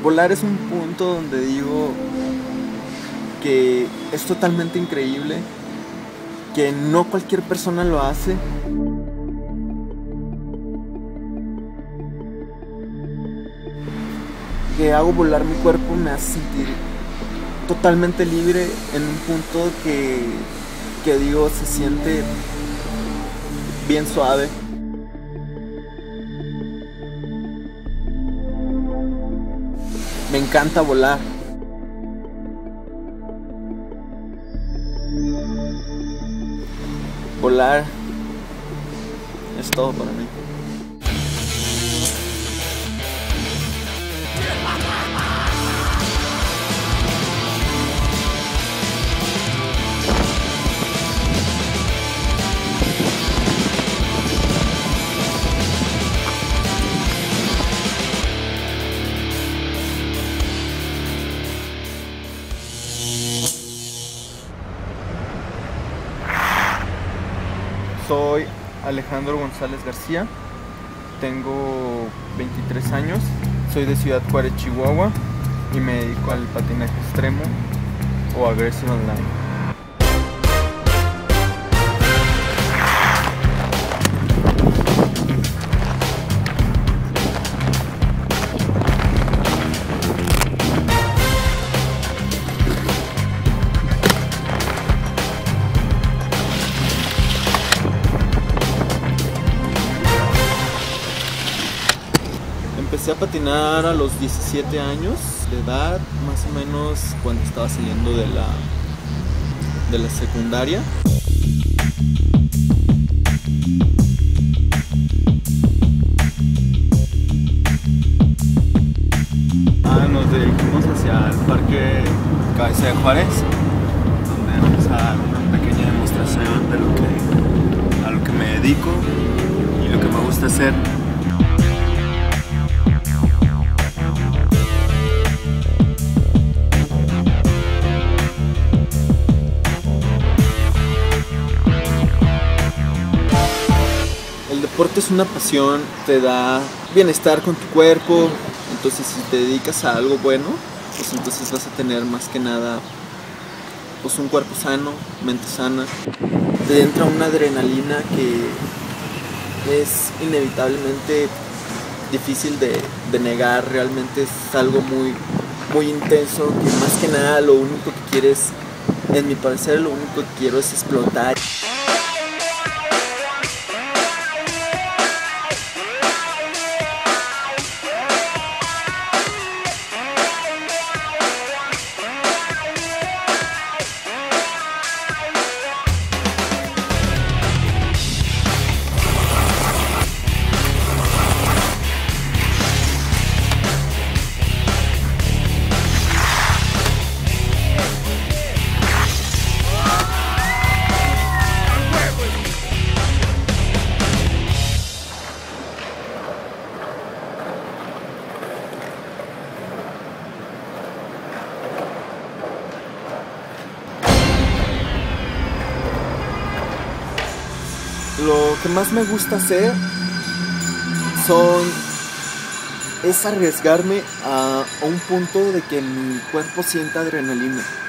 Volar es un punto donde digo que es totalmente increíble, que no cualquier persona lo hace. Que hago volar mi cuerpo me hace sentir totalmente libre en un punto que digo se siente bien suave. Me encanta volar. Volar es todo para mí. Soy Alejandro González García, tengo 23 años, soy de Ciudad Juárez, Chihuahua y me dedico al patinaje extremo o Aggressive Online. Empecé a patinar a los 17 años de edad, más o menos cuando estaba saliendo de la secundaria. Nos dirigimos hacia el Parque Cabeza de Juárez, donde vamos a dar una pequeña demostración de a lo que me dedico y lo que me gusta hacer. El deporte es una pasión, te da bienestar con tu cuerpo, entonces si te dedicas a algo bueno, pues entonces vas a tener más que nada pues un cuerpo sano, mente sana. Te entra una adrenalina que es inevitablemente difícil de negar, realmente es algo muy intenso, que más que nada lo único que quieres, en mi parecer lo único que quiero es explotar. Lo que más me gusta hacer es arriesgarme a un punto de que mi cuerpo sienta adrenalina.